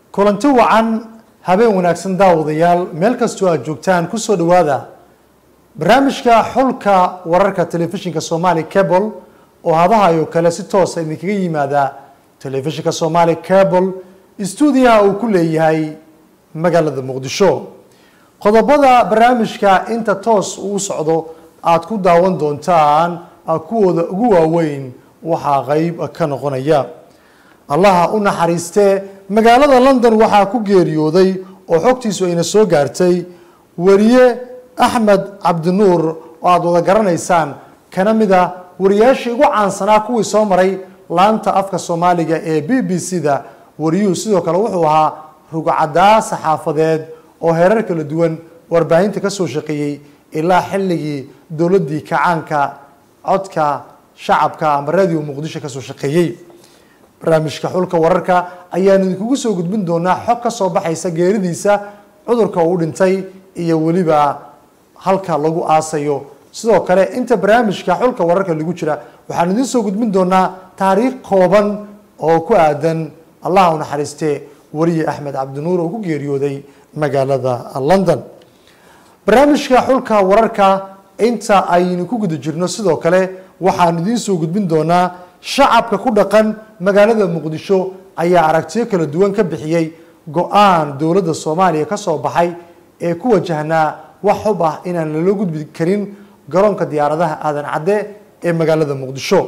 kulanti wacan habeen wanaagsan daawadayaal meel kastoo aad joogtaan ku soo dhawaada barnaamijka xulka wararka telefishinka Somali Cable oo hadahayo kale si toos ah idinkaga yimaada telefishinka Somali Cable studio uu ku leeyahay magaalada Muqdisho qodobada barnaamijka inta toos uu socdo aad ku daawan doontaan kuwooda ugu waaweyn waxa qayb ka noqonaya Allah u naxariiste magaalada London waxa ku geeriyooday oo xogtiisu ayna soo gaartay wariye Ahmed Abdinuur oo aad wada garanaysaan kana mida wariyaashii ugu caansanaa kuwii soo maray laanta afka Soomaaliga ee BBC-da wariyuhu sidoo kale wuxuu ahaa rugcada saxaafadeed oo heerar kala duwan warbaahinta ka soo shaqeeyay ilaa xilligii dawladii kacaanka codka shacabka ama radio Muqdisho ka soo shaqeeyay barnaamijka xulka wararka ayaan idinku soo gudbin doonaa xog ka soo baxaysa geeridiisa cudurka uu dhintay iyo waliba halka lagu aasayo sidoo kale inta barnaamijka xulka wararka lagu jira waxaan idin soo gudbin doonaa taariikh kooban oo ku aadan Allah u naxariiste wariye Ahmed Abdinuur oo ku geeriyooday magaalada London barnaamijka xulka wararka inta aynu ku guda jirno sidoo kale waxaan idin soo gudbin doonaa shacabka ku dhaqan magaalada Muqdisho ayaa aragtiyo kala duwan ka bixiyay go'aan dawladda Soomaaliya ka soo baxay ee ku wajahna wax xub ah inaan la gudbi karin garoonka diyaaradaha aadan cadde ee magaalada Muqdisho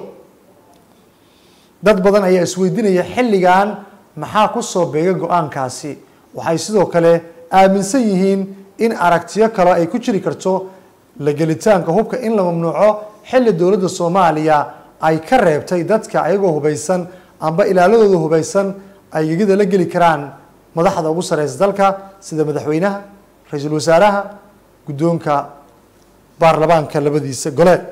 dad badan ayaa isweydiinaya xilligan maxaa ku soo beegay go'aankaasi waxay sidoo kale aaminsan yihiin in aragtiyo kale ay ku jiri karto la gelitaanka hubka in la mamnuuco xilli dawladda Soomaaliya ay ka reebtay dadka ayagoo hubeysan amba ilaaladooda hubeysan ay gigida la geli karaan madaxda ugu sareysa dalka sida madaxweynaha ra'iisul wasaaraha guddoonka baarlamaanka labadiisa gole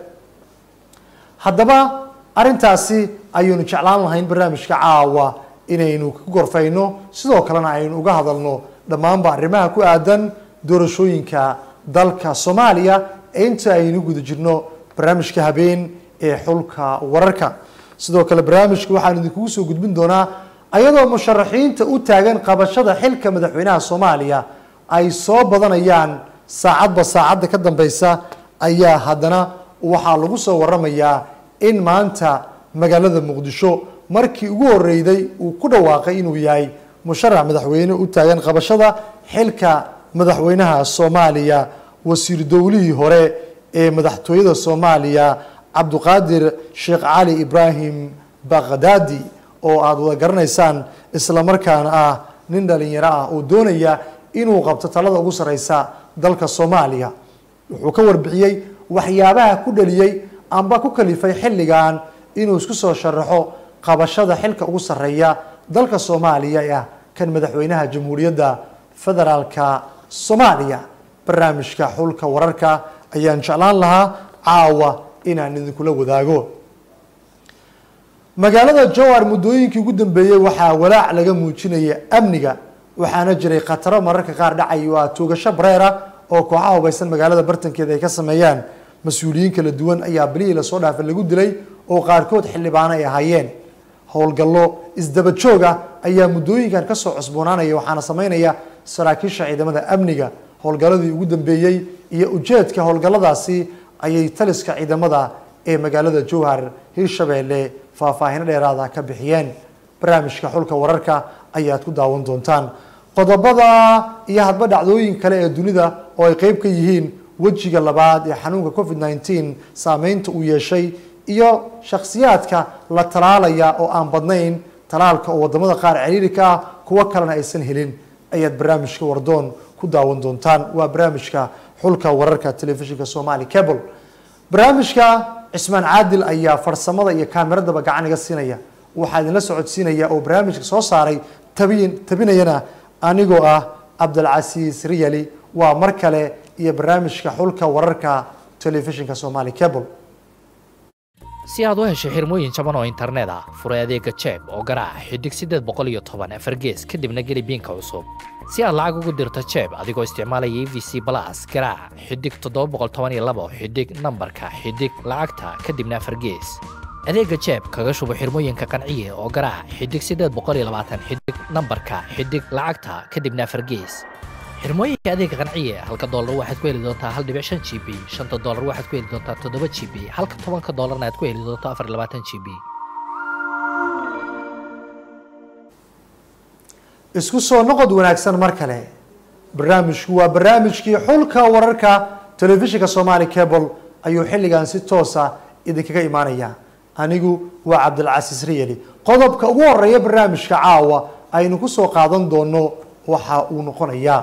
haddaba arintaasi ayaynu jeclaan lahayn barnaamijka caawa inaynu ku gorfayno sidoo kalena aynu uga hadalno dhammaanba arrimaha ku aadan doorashooyinka dalka Soomaaliya inta aynu guda jirno barnaamijka habeen ee xulka wararka sidoo kale barnaamijku waxaan idinku soo gudbin doonaa ayadoo musharaxiinta u taagan qabashada xilka madaxweynaha Soomaaliya ay soo badanayaan saacadba saacada ka dambaysa ayaa haddana waxa lagu soo waramayaa in maanta magaalada Muqdisho markii ugu horeeyay uu ku dhawaaqay inuu yahay musharax madaxweyne u taagan qabashada xilka madaxweynaha Soomaaliya wasiir dawlihii hore ee madaxtooyada Soomaaliya Abduqaadir Sheekh Ali Ibrahim Baghdadi oo aad wada garanaysaan isla markaana ah nin dhalinyaro ah oo doonaya inuu qabto talada ugu sareysa dalka Soomaaliya wuxuu ka warbixiyay waxyaabaha ku dhaliyay amba ku kalifay xilligan inuu isku soo sharaxo qabashada xilka ugu sareeya dalka Soomaaliya ee kan madaxweynaha Jamhuuriyadda Federaalka Soomaaliya barnaamijka xulka wararka ayaan jeclaan lahaa caawa inaan idinkula wadaago magaalada Jowhar muddooyinkii ugu dambeeyay waxaa walaac laga muujinayay amniga waxaana jiray khataro mararka qaar dhacay oo toogasho bareera oo kooxaha hubeysan magaalada bartankeeda ay ka sameeyaan mas'uuliyiin kala duwan ayaa bilihii la soo dhaafay lagu dilay oo qaarkood xildhibaan ay ahaayeen howlgallo isdaba joog ah ayaa muddooyinkan ka soo cusboonaanaya waxaana sameynaya saraakiisha ciidamada amniga howlgalladii ugu dambeeyay iyo ujeedka howlgalladaasi ayay taliska ciidamada ee magaalada Jowhar Hirshabeelle faahfaahin dheeraad ka bixiyeen barnaamijka xulka wararka ayaad ku daawan doontaan qodobada iyo hadba dhacdooyin kale ee dunida oo ay qayb ka yihiin wajiga labaad ee xanuunka COVID-19 saameynta uu yeeshay iyo shakhsiyaadka la talaalaya oo aan badnayn talaalka oo wadamada qaar ciriiri ka ah kuwa kalena aysan helin ayaad barnaamijka wardoon ku daawan doontaan waa barnaamijka xulka wararka telefishinka Somali Cable barnaamijka Ismaan Caadil ayaa farsamada iyo kaamirada gacan iga siinaya waxa idin la socodsiinaya oo barnaamijka soo saaray tabinayana anigoo ah Abdulcasiis Riyali waa mar kale iyo barnaamijka xulka wararka telefishinka Somali Cable si aad u hesho xirmooyin jaban oo internet ah fure adeega Jeeb oo garaac xidig 810 fargees kadibna geli biinka cusub si aad lacag ugu dirto Jeeb adigoo isticmaalaya EVC Plus garaac xidig 712 xidig nambarka xidig lacagta kadibna fargees adeega jeeb kaga shubo xirmooyinka qanciye oo garaac xidig 820 xidig nambarka xidig lacagta kadibna fargees xirmooyinka adeega qanciye halka dollar waxaad ku heli doontaa 1.5 GB $5 waxaad ku heli doontaa 7 GB halka $10 aad ku heli doontaa 24 GB isku soo noqod wanaagsan mar kale barnaamijku waa barnaamijkii xulka wararka telefishinka Somali Cable ayuu xilligan si toos ah idinkaga imaanaya anigu waa Cabdulcasiis Riyali qodobka ugu horeeya barnaamijka caawa aynu ku soo qaadan doono waxa uu noqonayaa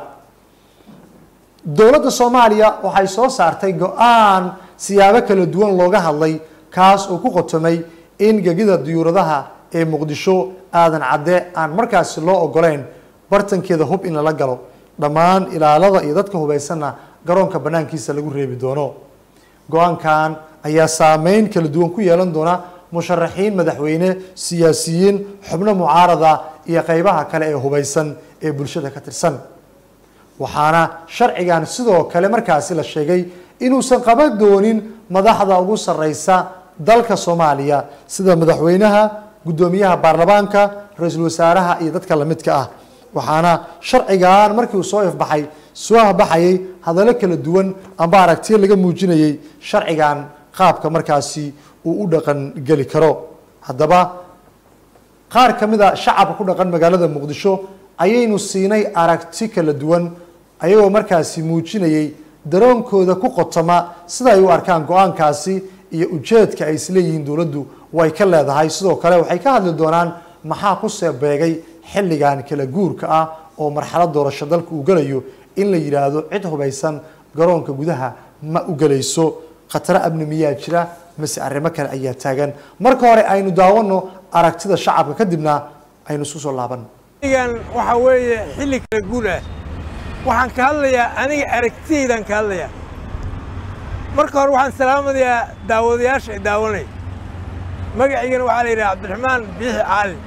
dowladda Soomaaliya waxay soo saartay go'aan siyaabo kala duwan looga hadlay kaas oo ku qotomay in gagida diyuuradaha ee Muqdisho aadan cadde aan markaas loo ogoleen bartankeeda hub in la galo dhammaan ilaalada iyo dadka hubaysanna garoonka banaankiisa lagu reebi doono go'aankan ayaa saameyn kala duwan ku yeelan doona musharaxiin madaxweyne siyaasiyiin xubno mucaarada iyo qaybaha kale ee hubaysan ee bulshada ka tirsan waxaana sharcigan sidoo kale markaasi la sheegay inuusan qaban doonin madaxda ugu sareysa dalka Soomaaliya sida madaxweynaha gudoomiyaha baarlamaanka ra'iisul wasaaraha iyo dadka la midka ah waxaana sharcigan markii uu soo ifbaxay hadallo kala duwan amba aragtiyo laga muujinayay sharcigan qaabka markaasi uu u dhaqan gali karo haddaba qaar kamid ah shacabka ku dhaqan magaalada Muqdisho ayaynu siinay aragti kala duwan ayagoo markaasi muujinayay daroonkooda ku qotoma sida ay u arkaan go'aankaasi iyo ujeedka ay isleeyihiin dawladdu way ka leedahay sidoo kale waxay ka hadli doonaan maxaa ku seebeegay xilligan kala guurka ah oo marxalad doorasho dalka uu galayo in la yiraahdo cid hubaysan garoonka gudaha ma u galayso khatar amni miyaa jira mise arrimo kale ayaa taagan marka hore aynu daawano aragtida shacabka kadibna aynu isku soo laaban waxa weeye xilli kala guur ah waxaan ka hadlayaa aniga aragtidaydan ka hadlayaa marka hore waxaan salaamayaa daawadayaasha daawanay magaciigana waxaa la yidhaha Cabdiraxmaan Biixi Caali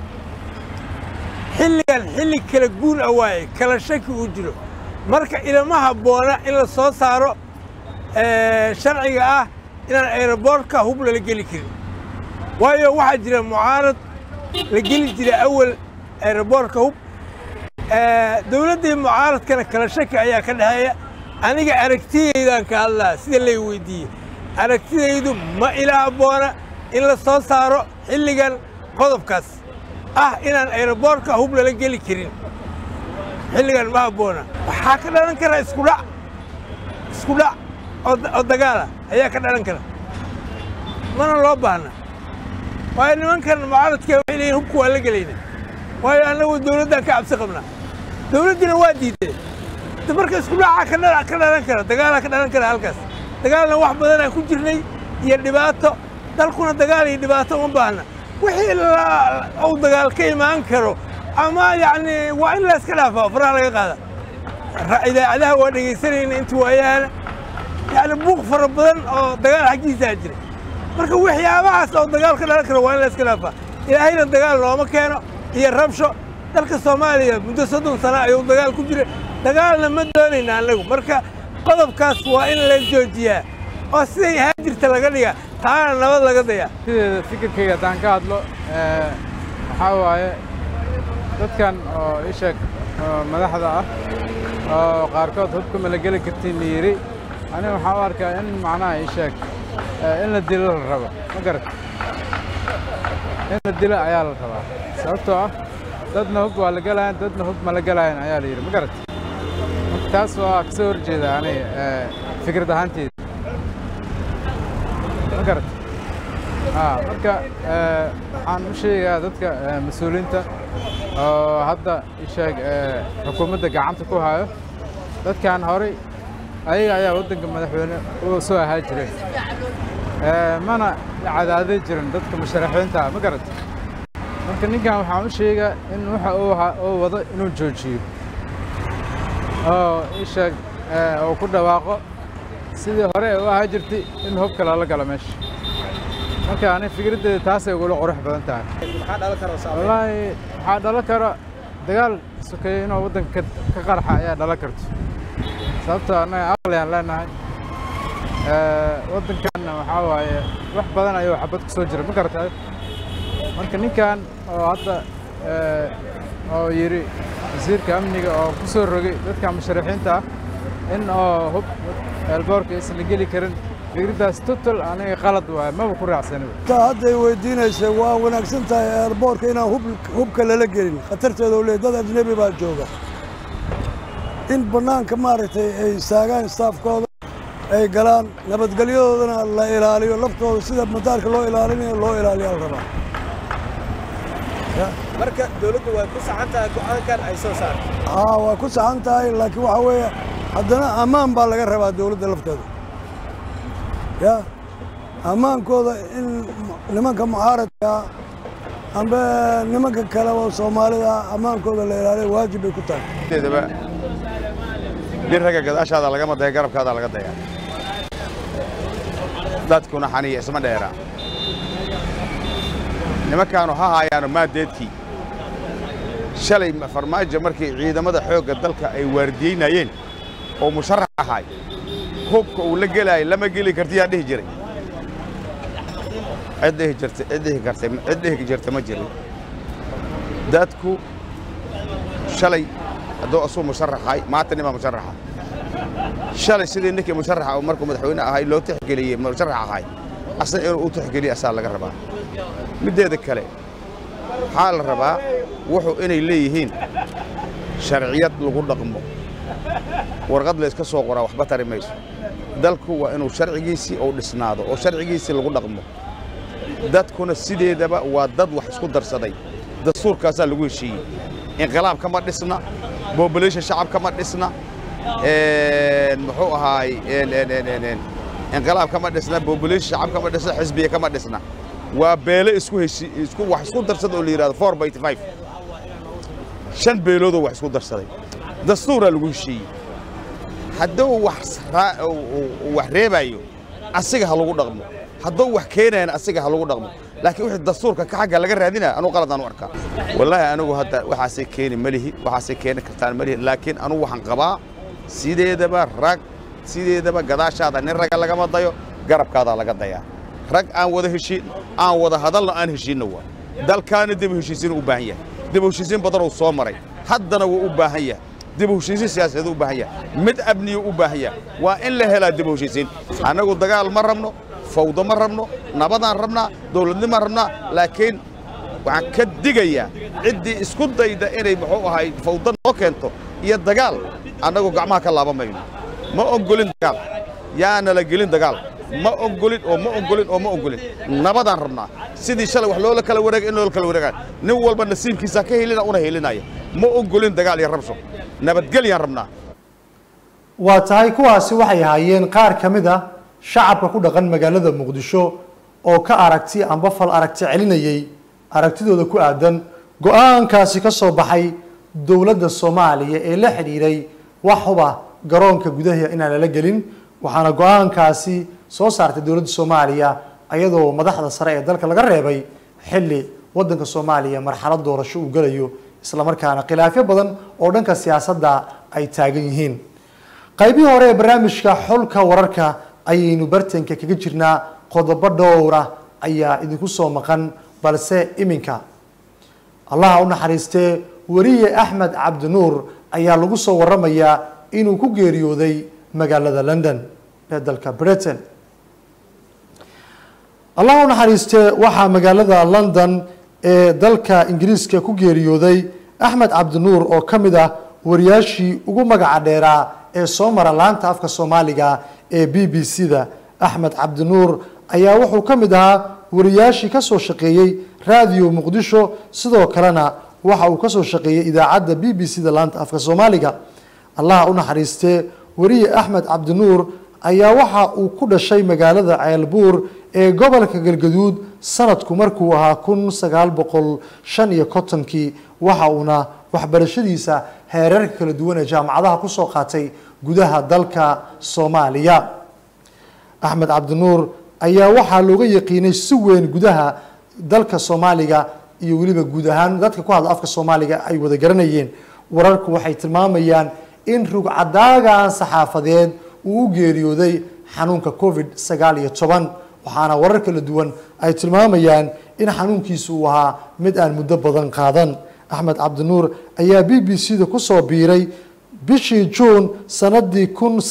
xilligan xilli kala guur ah waaye kala shaki uu jiro marka ilama habboona in la soo saaro sharciga ah inaan aeroboortka hub la geli karin waayo waxaa jira mucaarad la geli jiray awal aeroboortka hub dawladda mucaaradkana kala shaki ayaa ka dhaxeeya aniga aragtidaydan ka hadlaa sida lay weydiiyey aragtidaydu ma ila habboona in la soo saaro xilligan qodobkaas ah inaan aeroboortka hub la geli karin xilligan ma habboona waxaa ka dhalan kara isku dhac oo dagaal ayaa ka dhalan kara mana loo baahna waayo nimankan mucaaradka waxay leeyihiin hubku waa la gelayna waayo annagu dawladdan ka cabsi qabnaa dawladdina waa diiday marka isku dhaca ka dhalan kara dagaalaa ka dhalan kara halkaas dagaalna wax badan aan ku jirnay iyo dhibaato dalkuna dagaal iyo dhibaato uma baahna wixii uu dagaal ka imaan karo ama yacni waa in la iska dhaafaa faraha laga qaada idaacadaha waa dhegaysanayna inta waayaana yacni buuq fara badan oo dagaal xaggiisaa jira marka waxyaabahaas oo dagaal ka dhalan karo waa in la iska dhaafaa ilaahayna dagaal looma keeno iyo rabsho dalka Soomaaliya muddo 30 sano ayuu dagaal ku jiray dagaalna ma doonayna anagu marka qodobkaas waa in la joojiyaa oo siday ahaan jirta laga dhigaa taana nabad laga dayaa sida fikirkayga haddaan ka hadlo waxaa waaye dadkan oo isha madaxda ah oo qaarkood hubka ma la geli kartiin la yidhi aniga waxaan u arkaa in macnaha isheeg in la dilo la rabo ma garata in la dilo ayaa la rabaa sababtoo ah dadna hub waa la gelayan dadna hub ma la gelayan ayaa la yidhi ma garata marka taas waa ka soo horjeeda aniga fikrad ahaanteyda ma garata marka waxaan u sheegayaa dadka mas-uuliyiinta oo hadda isheeg xukuumadda gacanta ku hayo dadkan horey ayaga ayaa waddanka madaxweyne u soo ahaa jireen mana cadaaday jirin dadka musharaxiinta ma garata marka ninkan waxaan u sheegaa in waxa uu wado inuu joojiyo oo isheeg oo ku dhawaaqo sidii hore u ahaa jirtay in hubka lala galo meesha marka ani fikraddeeda taasay ugula qurux badan tahay wallaahi waxaa dhalan kara dagaal sokeeye inuu waddanka ka qarxa ayaa dhalan karto sababtoo annaga aqli aan leenahay waddankanna waxaa waaye wax badan ayuu xabad ku soo jira ma garatay marka ninkan oo hadda oo yiri wasiirka amniga oo ku soo rogay dadka musharaxiinta in oo hub elboorka isla geli karin fikraddaas total aniga qalad waay maba ku raacsanin hadday weydiinaysa waa wanaagsan tahay elboorka inaan hubka lala gelin khatarteeda u leeyahay dad ajnabi baa jooga in bannaanka maaragtay ay istaagaan staafkooda ay galaan nabadgelyadoodana la ilaaliyo laftooda sida madaarka loo ilaalinayo loo ilaaliyaa la rabaa marka dawladdu way ku saxan tahay go'aankan ay soo saartay waa ku saxan tahay laakiin waxa weeye haddana ammaan baa laga rabaa dawladda lafteeda ya ammaankooda in nimanka mucaaradka amba nimanka kale oo soomaalida ammaankooda la ilaaliyo waajib bay ku tahay nin ragga gadaashaada lagama daya garabkaada laga daya dadkuna xaniya isma dheera nimankaanu ha haayaano maadeedkii shalay farmaajo markii ciidamada xoogga dalka ay waardiyeynayeen oo musharax ahay hubka uu la gelaayay lama geli kartiyaa dhihi jiray cid dhihi jirta ma jirin dadku shalay hadduu asuu musharaxay maanta nimaa musharaxa shalay sidii ninkii musharaxa markuu madaxweyne ahay loo tixgeliyey musharax ahay asna inuu u tixgeliyo asaa laga rabaa mideeda kale waxaa la rabaa wuxuu inay leeyihiin sharciyad lagu dhaqmo warqad la iska soo qoraa waxba tari mayso dalku waa inuu sharcigiisii uu dhisnaado oo sharcigiisii lagu dhaqmo dadkuna sideedaba waa dad wax isku darsaday dastuurkaasaa lagu heshiiyey inqilaab kama dhisna population shacab kama dhisna muxuu ahaay inqilaab kama dhisna population shacab kama dhisna xisbiya kama dhisna waa beelo wax isku darsada oo la yidhahdo 4/5 shan beeloodoo wax isku darsaday dastuuraa lagu heshiiyey hadduu wax reebayo asiga ha lagu dhaqmo hadduu wax keenayana asiga ha lagu dhaqmo laakiin wixii dastuurka ka xagga laga raadinaya anuu qalad aan u arkaa wallaahi anigu hadda waxaasay keeni malihi waxaasay keeni kartaan malihi laakiin anugu waxaan qabaa sideedaba gadaashaada nin ragga lagama dayo garabkaadaa laga dayaa rag aan wada heshiin aan wada hadalna aan heshiinna waa dalkaana dib u heshiisiin u baahan yahay dib u heshiisiin badan uu soo maray haddana wuu u baahan yahay dib u heshiisiin siyaasadeed u baahan yahay mid amniyo u baahan yahay waa in la helaa dib u heshiisiin annagu dagaal ma rabno fawdo ma rabno nabadaan rabnaa dawladnimaan rabnaa laakiin waxaan ka digayaa ciddii isku dayda inay muxuu ahay fawdo noo keento iyo dagaal annagu gacmaha ka laaban mayno ma ogolin dagaal yaana la gelin dagaal ma ogolin nabadaan rabnaa sidii shalay wax loola kala wareegay in loola kala wareegaan nin walba nasiibkiisa ka helina una helinaya ma ogolin dagaal iyo rabsho nabadgelyaan rabnaa waa tahay kuwaasi waxay ahaayeen qaar ka mid ah shacabka ku dhaqan magaalada muqdisho oo ka aragti amba fal aragti celinayay aragtidooda ku aadan go-aankaasi ka soo baxay dowladda Soomaaliya ee la xiriiray wax huba garoonka gudaha inaan la gelin waxaana go-aankaasi soo saartay dowladda Soomaaliya ayadoo madaxda sare ee dalka laga reebay xilli wadanka Soomaaliya marxalad doorasho uu galayo isla markaana khilaafyo badan oo dhanka siyaasadda ay taagan yihiin qaybihii hore ee barnaamijka xulka wararka ayaynu bartanka kaga jirnaa qodobo dhowr ah ayaa idinku soo maqan balse iminka Allah u naxariistee wariye Axmed Cabdinuur ayaa lagu soo waramayaa inuu ku geeriyooday magaalada London ee dalka Britain Allah u naxariistee waxaa magaalada London ee dalka Ingiriiska ku geeriyooday Axmed Cabdinuur oo kamid ah wariyaashii ugu magaca dheeraa ee soo mara laanta afka Soomaaliga ee BBC-da Axmed Cabdinuur ayaa wuxuu kamid ahaa wariyaashii ka soo shaqeeyay radio Muqdisho sidoo kalena waxa uu ka soo shaqeeyay idaacadda BBC-da laanta afka Soomaaliga Allah u naxariistee wariye Axmed Cabdinuur ayaa waxa uu ku dhashay magaalada Ceelbuur ee gobolka Galgaduud sanadku markuu ahaa 1955 waxa uuna waxbarashadiisa heerarka kala duwan ee jaamacadaha ku soo qaatay gudaha dalka Soomaaliya Axmed Cabdinuur ayaa waxa looga yaqiinay si weyn gudaha dalka Soomaaliga iyo waliba guud ahaan dadka ku hadla afka Soomaaliga ay wada garanayeen wararku waxay tilmaamayaan in rugcadaagan saxaafadeed uu geeriyooday xanuunka covid-19 waxaana warar kala duwan ay tilmaamayaan in xanuunkiisu uu ahaa mid aan muddo badan qaadan axmed cabdinuur ayaa b b c da ku soo biiray bishii juun sanadii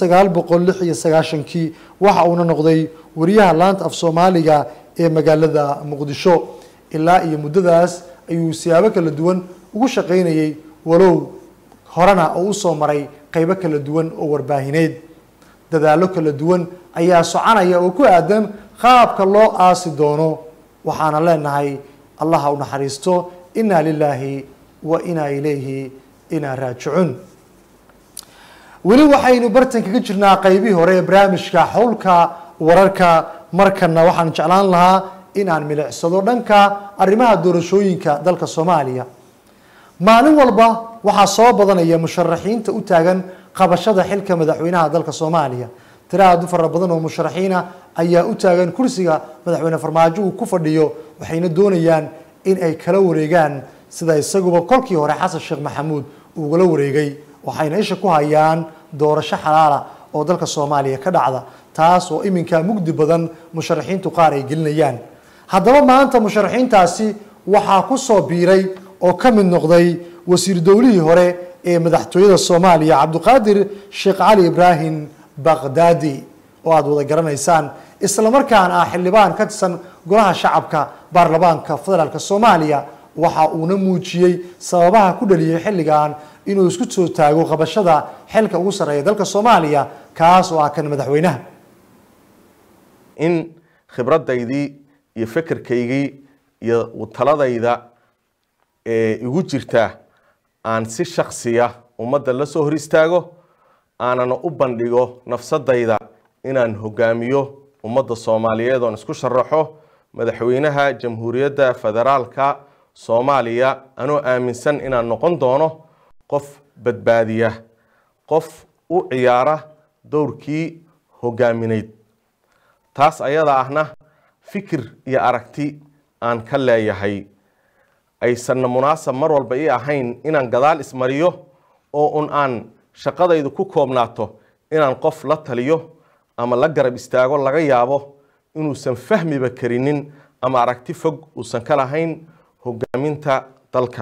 1996 waxa uuna noqday wariyaha laanta af soomaaliga ee magaalada muqdisho ilaa iyo muddadaas ayuu siyaabo kala duwan ugu shaqaynayay walow horena oo u soo maray qaybo kala duwan oo warbaahineed dadaallo kala duwan ayaa soconaya oo ku aadan qaabka loo aasi doono waxaana leenahay allah ha u naxariisto inna lilaahi wa inna ilayhi inaa raajicuun weli waxaynu bartan kaga jirnaa qaybihii hore ee barnaamijka xulka wararka markana waxaan jeclaan lahaa in aan milicsado dhanka arrimaha doorashooyinka dalka Soomaaliya maalin walba waxaa soo badanaya musharaxiinta u taagan qabashada xilka madaxweynaha dalka Soomaaliya tiraadu fara badan oo musharaxiina ayaa u taagan kursiga madaxweyne Farmaajo uu ku fadhiyo waxayna doonayaan in ay kala wareegaan sida isaguba kolkii hore Xasan Sheekh Maxamuud uu kala wareegay waxayna isha ku hayaan doorasho xalaala oo dalka Soomaaliya ka dhacda taas oo iminka mugdi badan musharaxiintu qaar ay gelinayaan haddaba maanta musharaxiintaasi waxaa ku soo biiray oo ka mid noqday wasiir dawlihii hore ee madaxtooyada Soomaaliya Cabduqaadir Sheekh Cali Ibrahim Baghdadi oo aad wada garanaysaan isla markaana ah xildhibaan ka tirsan golaha shacabka baarlamaanka federaalka Soomaaliya waxa uu na muujiyay sababaha ku dhaliyay xilligan inuu isku soo taago qabashada xilka ugu sareeya dalka Soomaaliya kaas oo ah kan madaxweynaha in khibradaydii iyo fikirkaygii iyo taladayda igu jirta aan si shakhsiya ummadda la soo hor istaago aanana u bandhigo nafsadayda inaan hogaamiyo ummadda Soomaaliyeed oo isku sharaxo madaxweynaha jamhuuriyadda federaalka Soomaaliya anoo aaminsan inaan noqon doono qof badbaadiya qof u ciyaara dowrkii hogaamineed taas ayada ahna fikir iyo aragti aan ka leeyahay aysan munaasab mar walba ii ahayn inaan gadaal ismariyo oo aan shaqadaydu ku koobnaato inaan qof la taliyo ama la garab istaago laga yaabo inuusan fahmiba karinin ama aragti fog uusan ka lahayn hogaaminta dalka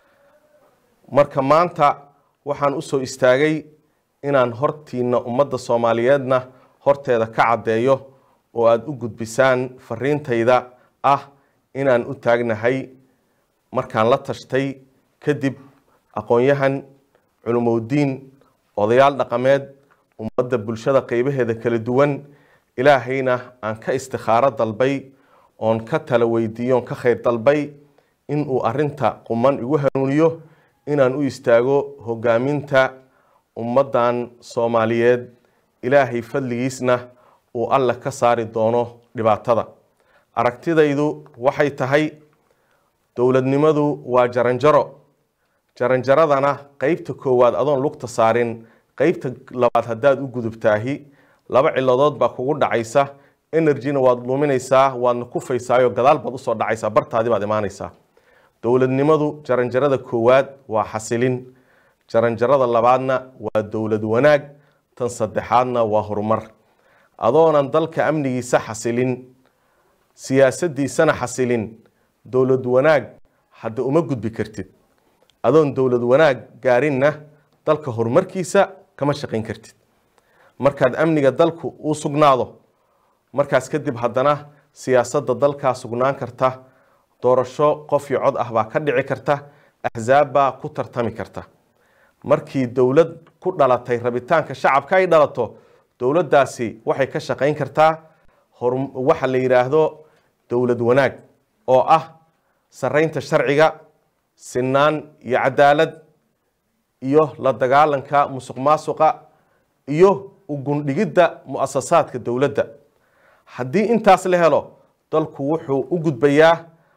marka maanta waxaan u soo istaagay inaan hortiina ummadda Soomaaliyeedna horteeda ka cadeeyo oo aad u gudbisaan fariintayda ah inaan u taagnahay markaan la tashtay kadib aqoonyahan culumowdiin odayaal dhaqameed ummadda bulshada qaybaheeda kala duwan ilaahayna aan ka istikhaaro dalbay oon ka tala weydiiyo ka khayr dalbay in uu arinta quman igu hanuuniyo inaan u istaago hogaaminta ummadan Soomaaliyeed ilaahay fadligiisna uu alla ka saari doono dhibaatada aragtidaydu waxay tahay dowladnimadu waa jaranjaradana qaybta koowaad adoon lugta saarin qaybta labaad hadaad u gudubtaahi laba ciladood baa kugu dhacaysa energy-na waad luminaysaa waadna kufaysaa gadaal baad u soo dhacaysaa bartaadii baad imaanaysaa dowladnimadu jaranjarada koowaad waa xasilin jaranjarada labaadna waa dowlad wanaag tan saddexaadna waa horumar adoonan dalka amnigiisa xasilin siyaasadiisana xasilin dowlad wanaag hadda uma gudbi kartid adoon dowlad wanaag gaarinna dalka horumarkiisa kama shaqayn kartid markaad amniga dalku uu sugnaado markaas kadib haddana siyaasadda dalkaa sugnaan karta doorasho qof iyo cod ah baa ka dhici karta axzaab baa ku tartami karta markii dowlad ku dhalatay rabitaanka shacabka ay dhalato dowladdaasi waxay ka shaqayn kartaa waxa la yiraahdo dowlad wanaag oo ah saraynta sharciga sinaan iyo cadaalad iyo la dagaalanka musuqmaasuqa iyo u gundhigidda muassasaadka dowladda haddii intaas la helo dalku wuxuu u gudbayaa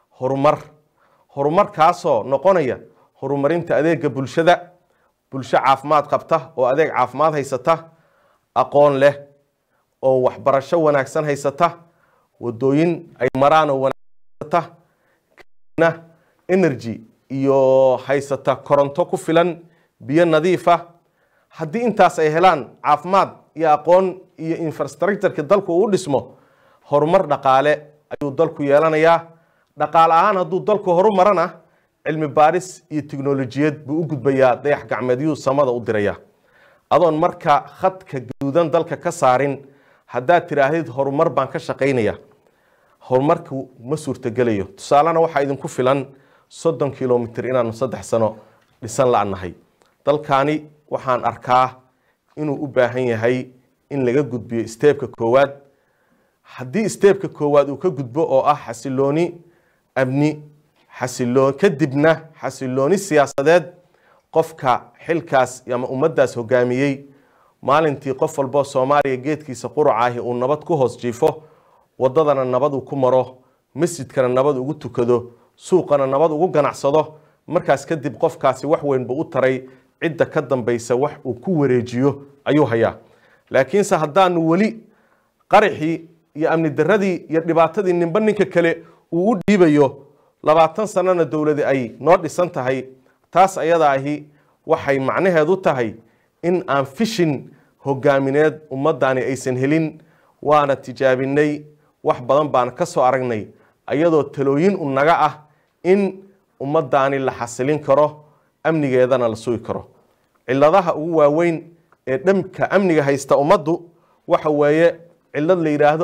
horumarkaasoo noqonaya horumarinta adeega bulsho caafimaad qabta oo adeeg caafimaad haysata aqoon leh oo waxbarasho wanaagsan haysata wadooyin ay maraan oo wanaagsan energy iyo haysata koronto ku filan biyo nadiif ah haddii intaas ay helaan caafimaad iyo aqoon iyo infrastructure-ka dalku uu dhismo horumar dhaqaale ayuu dalku yeelanayaa dhaqaale ahaan hadduu dalku horumarana cilmi baaris iyo tiknoolajiyad buu u gudbayaa dayax gacmeedyuu samada u diraya adoon marka khadka gaduudan dalka ka saarin haddaad tidhaahdid horumar baan ka shaqaynaya horumarku ma suurtagelayo tusaalena waxaa idinku filan 30 kilomitir inaanu 3 sano dhisan la'nahay dalkaani waxaan arkaa inuu u baahan yahay in laga gudbiyo steepka koowaad haddii steepka koowaad uu ka gudbo oo ah xasilooni amni xasiloon kadibna xasilooni siyaasadeed qofka xilkaas ama ummaddaas hogaamiyey maalintii qof walbo Soomaaliya geedkiisa quracaahi uu nabad ku hoos jiifo wadadana nabad uu ku maro masjidkana nabad ugu tukado suuqana nabad ugu ganacsado markaas kadib qofkaasi wax weyn buu u taray cidda ka dambaysa wax uu ku wareejiyo ayuu hayaa laakiin se haddaanu weli qaraxii iyo amni darradii iyo dhibaatadii ninba ninka kale uu u dhiibayo 20 sanana dawladda ay noo dhisan tahay taas ayada ahi waxay macnaheedu tahay in aan fishin hogaamineed ummaddaani aysan helin waana tijaabinay wax badan baan ka soo aragnay ayadoo talooyin u naga ah in ummaddaani la xasilin karo amnigeedana la sugi karo ciladaha ugu waaweyn ee dhamka amniga haysta ummaddu waxa weeye cilad la yiraahdo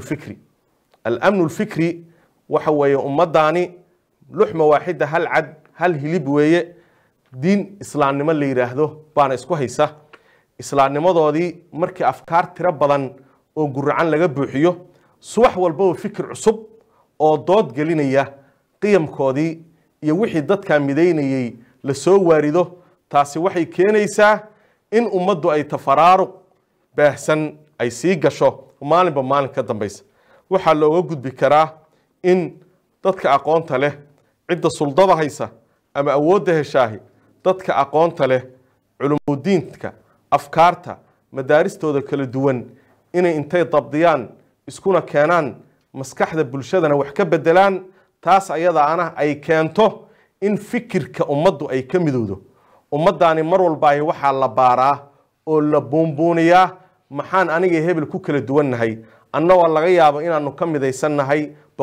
al-amnu al-fikri waxa weeye ummaddaani luxma waaxida hal cad hal hilib weeye diin islaamnimo la yiraahdo baana isku haysa islaamnimadoodii markii afkaar tiro badan oo guracan laga buuxiyo subax walba fikir cusub oo dood gelinaya qiyamkoodii iyo wixii dadka mideynayay la soo waarido taasi waxay keenaysaa in ummaddu ay tafaraaruq baahsan ay sii gasho maalinba maalin ka dambaysa waxa looga gudbi karaa in dadka aqoonta leh cidda suldada haysa ama awoodda heshaahi dadka aqoonta leh culumudiinka afkaarta madaaristooda kala duwan inay intay dabdiyaan iskuna keenaan maskaxda bulshadana wax ka bedelaan taas ayada ana ay keento in fikirka ummaddu ay ka midowdo ummaddaani mar walba ay waxa la baaraa oo la buunbuuniyaa maxaan aniga hebel ku kala duwannahay annagoo laga yaabo inaanu ka midaysannahay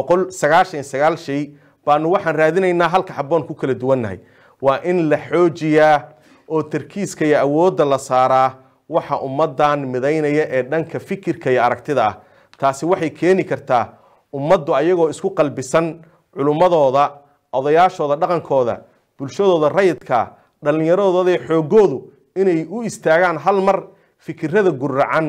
199 shay baanu waxaan raadinaynaa halka xaboon ku kala duwannahay waa in la xoojiyaa oo tarkiiska iyo awoodda la saaraa waxa ummaddan midaynaya ee dhanka fikirka iyo aragtida ah taasi waxay keeni kartaa ummaddu ayagoo isku qalbisan culumadooda odayaashooda dhaqankooda bulshadooda rayidka dhalinyaradooda iyo xoogoodu inay u istaagaan hal mar fikirada guracan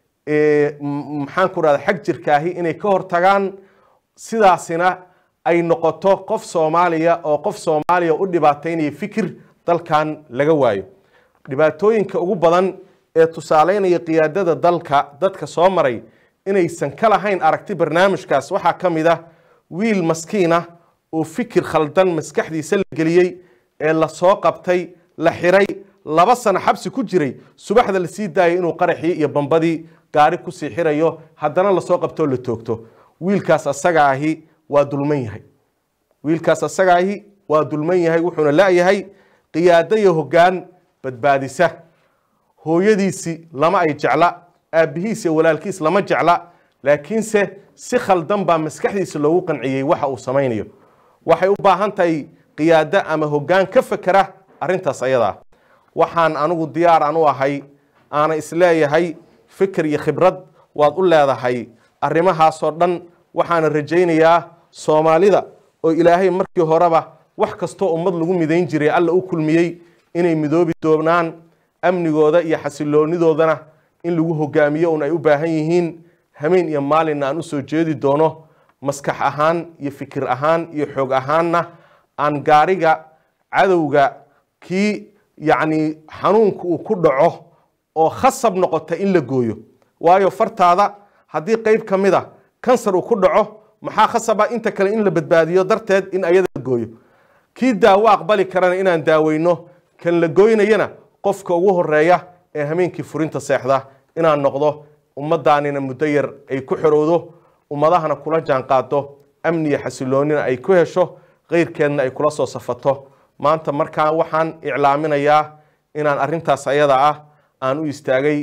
ee maxaan ku raada xag jirkaahi inay ka hortagaan sidaasina ay noqoto qof Soomaaliya oo qof Soomaaliya u dhibaataynaya fikir dalkan laga waayo dhibaatooyinka ugu badan ee tusaaleynaya qiyaadada dalka dadka soo maray inaysan ka lahayn aragti barnaamijkaas waxa kamid ah wiil maskiina oo fikir khaldan maskaxdiisa la geliyay ee la soo qabtay la xiray 2 sano xabsi ku jiray subaxda la sii daayay inuu qaraxii iyo bambadii gaari ku sii xirayo haddana la soo qabto la toogto wiilkaas asaga ahi waa dulman yahay wiilkaas asaga ahi waa dulman yahay wuxuuna laayahay qiyaado iyo hoggaan badbaadisa hooyadiisi lama ay jecla aabihiis iyo walaalkiis lama jecla laakiinse si khaldan baa maskaxdiisa loogu qanciyay waxa uu samaynayo waxay u baahan tahay qiyaado ama hoggaan ka fakara arintaas ayada waxaan anigu diyaar aan u ahay aana isleeyahay fikir iyo khibrad waad u leedahay arrimahaas oo dhan waxaan rajaynayaa Soomaalida oo Ilaahay markii horeba wax kasto ummad lagu mideyn jiray alla u kulmiyay inay midoobi doonaan amnigooda iyo xasiloonidoodana in lagu hogaamiyo oo ay u baahan yihiin hameen iyo maalin aan u soo jeedi doono maskax ahaan iyo fikir ahaan iyo xoog ahaanna aan gaariga cadowga ki yani xanuunku uu ku dhaco oo khasab noqota in la gooyo waayo fartaada haddii qayb kamida kansar uu ku dhaco maxaa khasaba inta kale in la badbaadiyo darteed in ayada la gooyo kii daawo aqbali karana inaan daaweyno kan la gooynayana qofka ugu horeeya ee hameenkii furinta seexda inaan noqdo ummaddaanina muddo yar ay ku xorowdo ummadahana kula jaan qaado amniga xasiloonina ay ku hesho qeyrkeedna ay kula soo safato maanta markaa waxaan iclaaminayaa inaan arintaas ayada ah aan u istaagay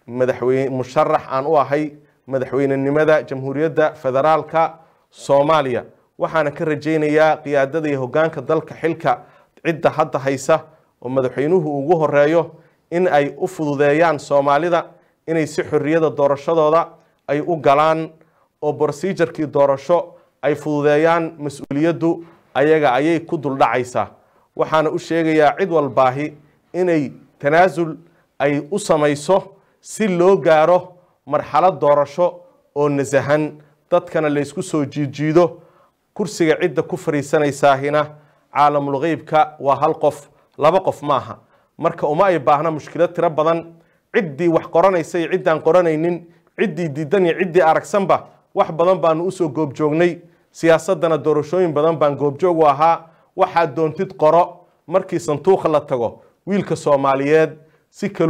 madaxweyne musharax aan u ahay madaxweynenimada jamhuuriyadda federaalka Soomaaliya waxaana ka rajaynayaa qiyaadada iyo hoggaanka dalka xilka cidda hadda haysa oo madaxweynuhu ugu horeeyo in ay u fududeeyaan Soomaalida inay si xorriyada doorashadooda ay u galaan oo procedure-kii doorasho ay fududeeyaan mas'uuliyaddu ayaga ayay ku dul dhacaysaa waxaana u sheegayaa cid walbaahi inay tanaasul ay u samayso si loo gaaro marxalad doorasho oo nasahan dadkana la isku soo jiijiido kursiga cidda ku fariisanaysaahina caalamul ghaybka waa hal qof laba qof maaha marka uma ay baahna mushkilad tiro badan ciddii wax qoranaysa iyo ciddaan qoranaynin ciddii diidan iyo ciddii aragsanba wax badan baanu u soo goobjoognay siyaasadana doorashooyin badan baan goobjoog u ahaa waxaad doontid qoro markii sanduuqa la tago wiilka Soomaaliyeed si kale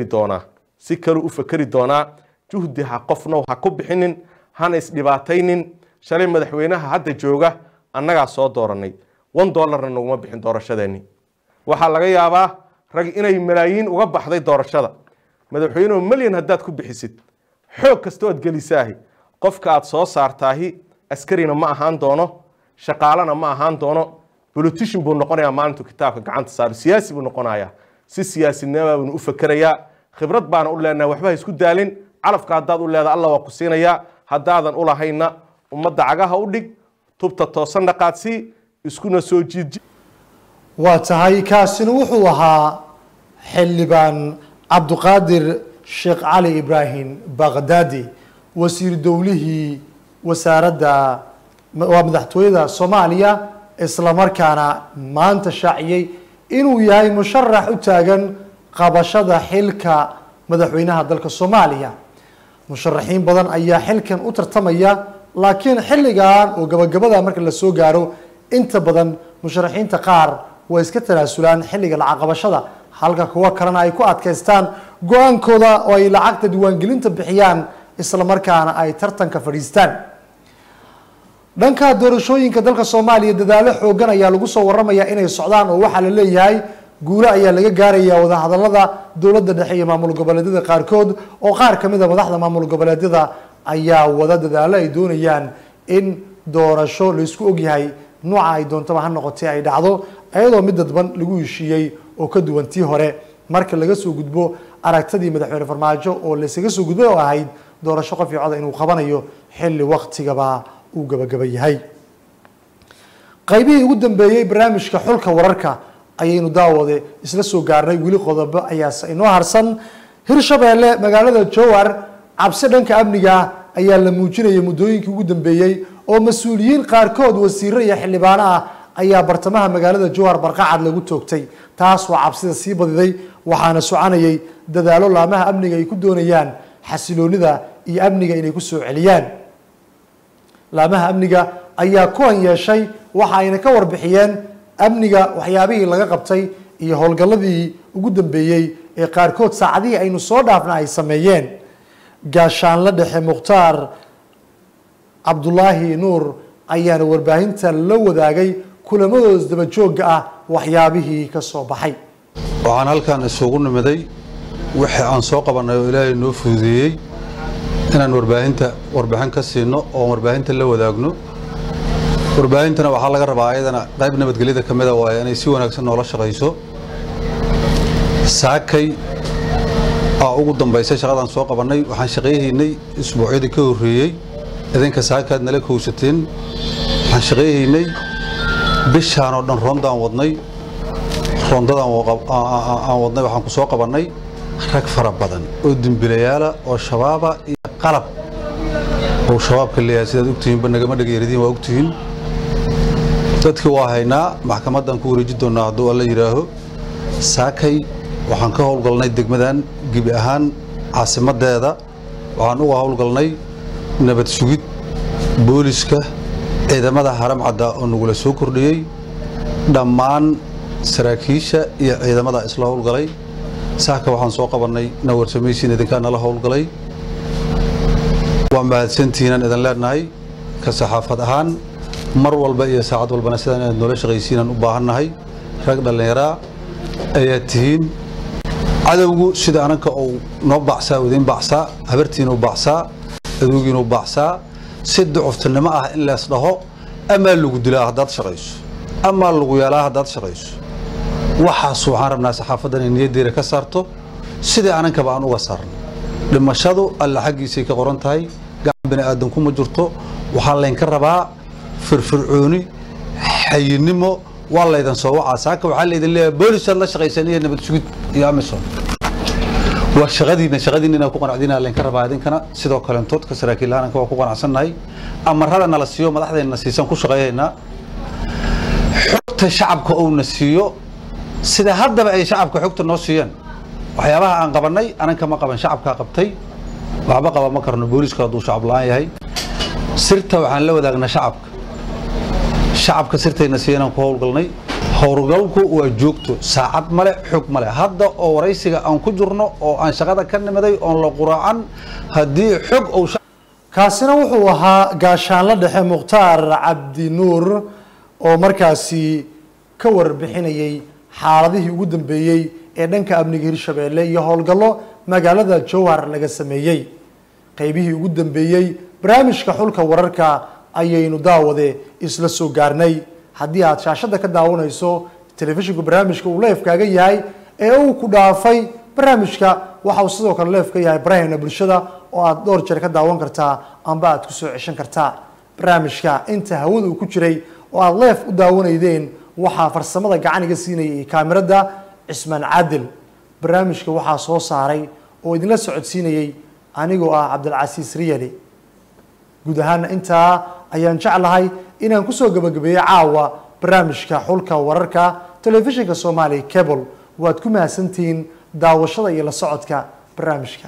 u fakari doonaa juhdi ha qofna ha ku bixinin hana isdhibaataynin shalay madaxweynaha hadda jooga annagaa soo dooranay $1 naguma bixin doorashadeeni waxaa laga yaabaa rag inay malaayiin uga baxday doorashada madaxweynuhu milyan haddaad ku bixisid xoog kasta oo gelisaahi qofka aad soo saartaahi askarina ma ahaan doono shaqaalana ma ahaan doono politician buu noqonayaa maalintu kitaabka gacanta saar siyaasi buu noqonayaa si siyaasinimo buu u fakarayaa khibrad baan u leenahay waxba isku daalin calafka haddaad u leedahay Allah waa ku siinayaa haddaadan u lahayna ummadda cagaha u dhig tubta toosan dhaqaadsi iskuna soo jiid waa tahay kaasina wuxuu ahaa xildhibaan cabduqaadir sheekh cali ibraahim baghdadi wasiir dowlihii wasaaradda waa madaxtooyada Soomaaliya isla markaana maanta shaaciyay inuu yahay musharax u taagan qabashada xilka madaxweynaha dalka Soomaaliya musharaxiin badan ayaa xilkan u tartamaya laakiin xilligan oo gabagabada marka la soo gaaro inta badan musharaxiinta qaar way iska tanaasulaan xilliga lacag qabashada halka kuwa kalena ay ku adkaystaan go'aankooda oo ay lacagta diiwaangelinta bixiyaan isla markaana ay tartanka fadhiistaan dhanka doorashooyinka dalka Soomaaliya dadaalo xoogan ayaa lagu soo waramayaa inay socdaan oo waxa la leeyahay guulo ayaa laga gaarayaa wada hadallada dowladda dhexe iyo maamul goboleedyada qaarkood oo qaar kamid ah madaxda maamul goboleedyada ayaa wada dadaalo ay doonayaan in doorasho la isku og yahay nooca ay doontaba ha noqotay ay dhacdo ayadoo mid dadban lagu heshiiyay oo ka duwan tii hore marka laga soo gudbo aragtidii madaxweyne Farmaajo oo la isaga soo gudbay oo ahayd doorasho qof iyo cod inuu qabanayo xilli waqtigaba uu gabagaba yahay qaybihii ugu dambeeyay barnaamijka xulka wararka ayaynu daawade isla soo gaarnay wili qodobo ayaa inoo harsan Hirshabeelle magaalada Jowhar cabsi dhanka amniga ayaa la muujinayay muddooyinkii ugu dambeeyay oo mas'uuliyiin qaarkood wasiirro iyo xildhibaano ah ayaa bartamaha magaalada Jowhar barqacad lagu toogtay taas waa cabsida sii badiday waxaana soconayay dadaalo laamaha amniga ay ku doonayaan xasiloonida iyo amniga inay ku soo celiyaan laamaha amniga ayaa kuwan yeeshay waxa ayna ka warbixiyeen amniga waxyaabihii laga qabtay iyo howlgalladii ugu dambeeyay ee qaarkood saacadihii aynu soo dhaafna ay sameeyeen gaashaanle dhexe Mukhtaar Cabdullaahi Nuur ayaana warbaahinta la wadaagay kulamadooda daba joogga ah waxyaabihii ka soo baxay waxaan halkan isugu nimaday wixii aan soo qabanay oo Ilaahay noo fududeeyay inaan warbaahin ka siino oo warbaahinta la wadaagno warbaahintana waxaa laga rabaa ayadana qayb nabadgelyada kamid ah waa inay si wanaagsan noola shaqeyso saakay ugu dambeysay shaqadan soo qabanay waxaan shaqeeynay isbuucyadii ka horeeyay idinka saakaad nala kowsateen waxaan shaqeeynay bishaan oo dhan rondadan wadnay waxaan ku soo qabanay rag fara badan oo dambiilayaal oo shabaab iyo qalab oo shabaabka leeyahay sidaad ogtihiin banagama dhageeridin waa ogtihiin dadkii waa haynaa maxkamadan ku wareejin doonaa hadduu alla yiraaho saakay waxaan ka howlgalnay degmadan gibi ahaan caasimadeeda waxaan uga howlgalnay nabad sugid booliska ciidamada haram cadda oo nagula soo kordhiyay dhammaan saraakiisha iyo ciidamada isla howlgalay saaka waxaan soo qabanay nawar samaysiin idinka nala howlgalay waa mahadsantihiin idin leenahay ka saxaafad ahaan mar walba iyo saacad walbana sidaan aad noola shaqaysiinaan u baahannahay rag dhalinyaro ayaa tihiin cadowgu sida ananka uu noo baacsaa udin baacsaa habartiina u baacsaa adoogiina u baacsaa si ducuftinimo ah in lees dhaho ama lagu dilaa haddaad shaqayso ama lagu yeelaa haddaad shaqayso waxaas waxaan rabnaa saxaafadan in niyaddeeda ka saarto sidii anankaba aan uga saarno dhimashadu alla xaggiisay ka qoran tahay gacan bini aadan kuma jirto waxaa laynka rabaa firfircooni xayinimo waa laydan soo wacaa saaka waxaa laydin leeyahay boolisaad la shaqaysan iyo nabad sugid iyo amisom waa shaqadiina inaad ku qanacdiina laynka rabaa idinkana sidoo kaleentood ka saraakiil aananka waa ku qanacsannahay amarada nala siiyo madaxdeenna siisan ku shaqeeyaynaa xogta shacabka uuna siiyo sida haddaba ay shacabka xogta noo siiyeen waxyaabaha aan qabanay ananka ma qaban shacabkaa qabtay waxba qaba ma karno booliska hadduu shacab la-aan yahay sirta waxaan la wadaagnaa shacabka sirtayna siiyeenaan ku howlgalnay howlgalku waa joogto saacad male xog male hadda oo waraysiga aan ku jirno oo aan shaqada ka nimaday oon la quraacan haddii xog uu kaasina wuxuu ahaa gaashaanla dhexe mukhtaar cabdi nuur oo markaasi ka warbixinayay xaaladihii ugu dambeeyey ee dhanka amniga Hirshabeelle iyo howlgallo magaalada Jowhar laga sameeyay qaybihii ugu dambeeyay barnaamijka xulka wararka ayaynu daawade isla soo gaarnay haddii aad shaashada ka daawanayso telefishinka barnaamijka uu live kaaga yahay ee uu ku dhaafay barnaamijka waxa uu sidoo kale live ka yahay baraheena bulshada oo aad dhowr jeer ka daawan kartaa amba aad ku soo ceshan kartaa barnaamijka inta hawada uu ku jiray oo aad live u daawanaydeen waxaa farsamada gacan iga siinayay kaamirada Cismaan Caadil barnaamijka waxaa soo saaray oo idinla socodsiinayay anigoo ah Cabdilcasiis Riyali guud ahaan intaa ayaan jeclahay inaan ku soo gabagabeeyo caawa barnaamijka xulka wararka telefishinka Somali Cable waad ku mahadsantihiin daawashada iyo la socodka barnaamijka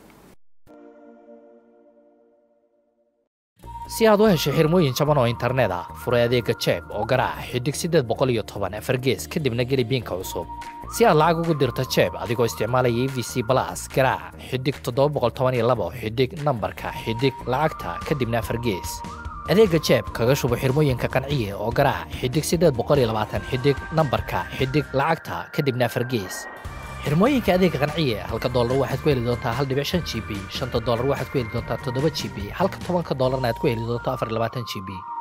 si aad u hesho xirmooyin jaban oo internet ah fure adeega Jeeb oo garaac xidig 810 fargees kadibna geli biinka cusub si aad lacag ugu dirto Jeeb adigoo isticmaalaya EVC Plus garaac xidig 712 xidig nambarka xidig lacagta kadibna fargees adeega Jeeb kaga shubo xirmooyinka qanciye oo garaac xidig 820 xidig nambarka xidig lacagta kadibna fargees xirmooyinka adeega qanciye halka dollar waxaad ku heli doontaa 1.5 GB $5 waxaad ku heli doontaa 7 GB halka $10 aad ku heli doontaa 24 GB